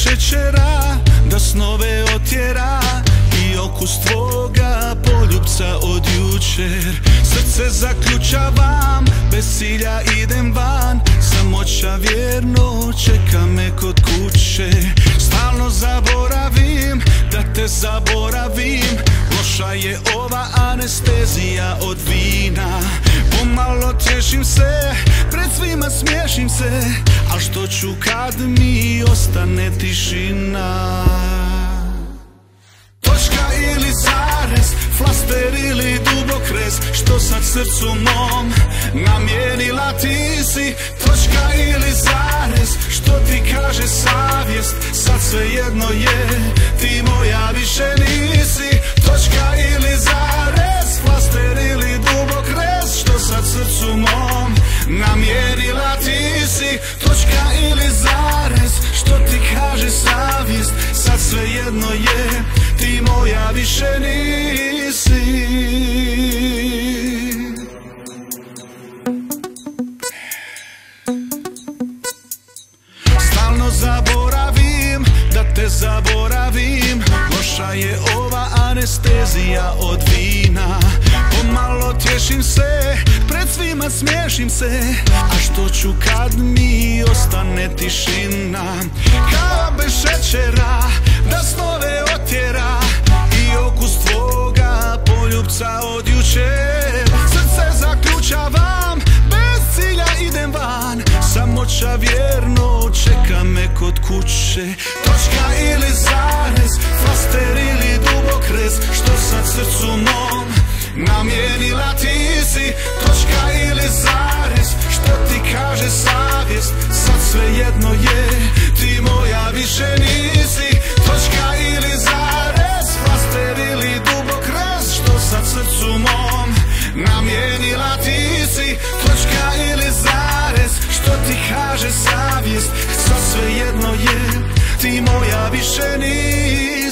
šećera da snove otjera i okus tvoga poljubca od jučer. Srce zaključavam, bez cilja idem van, samoća vjerno čeka me kod kuće. Stalno zaboravim da te zaboravim, loša je ova anestezija od vina. Pomalo tješim se, pred svima smiješim se, al što ću kad mi ostane tišina? Točka ili zarez, flaster ili dubokrez, što sad srcu mom namijenila ti si. Točka ili zarez, što ti kaže savjest, sad svejedno je, ti moja više nisi. Točka ili zarez, flaster ili dubokrez, što sad srcu mom namijenila ti si. Točka ili zarez, što ti kaže savjest, sad svejedno je, ti moja više nisi. Stalno zaboravim da te zaboravim, loša je ova anestezija od vina. Pomalo tješim se, pred svima smiješim se, a što ću kad mi ostane tišina? Kava bez šećera da snove otjera i okus tvoga poljubca od jučer. Srce zaključavam, bez cilja idem van, samoća vjerno čeka me kod kuće. Točka ili zarez, flaster ili dubokrez, što sad srcu mom namijenila ti si. Točka ili zarez, što ti kaže savjest, sad svejedno je, ti moja više nisi. Točka ili zarez, flaster ili dubokrez, što sad srcu mom namijenila ti si. Točka ili zarez, što ti kaže savjest, sad svejedno je, ti moja više nisi.